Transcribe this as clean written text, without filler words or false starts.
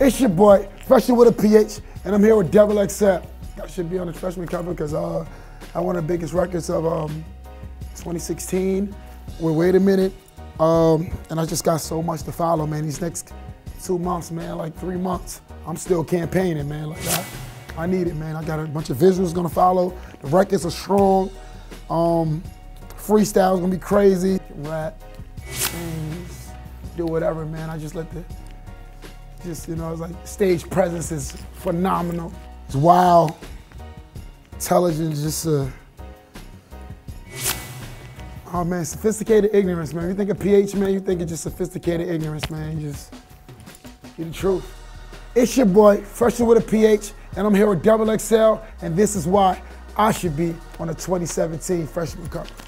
It's your boy, Freshman with a PH, and I'm here with Double XL. I should be on the freshman cover because I one of the biggest records of 2016. Well, wait a minute. And I just got so much to follow, man. These next 2 months, man, like 3 months, I'm still campaigning, man. Like I need it, man. I got a bunch of visuals gonna follow. The records are strong. Freestyle's gonna be crazy. Rap, things, do whatever, man. I just let the, it's like stage presence is phenomenal. It's wild, intelligent, just oh man, sophisticated ignorance, man. You think of PH, man, you think of just sophisticated ignorance, man. You the truth. It's your boy, Freshman with a PH, and I'm here with Double XL, and this is why I should be on the 2017 freshman cover.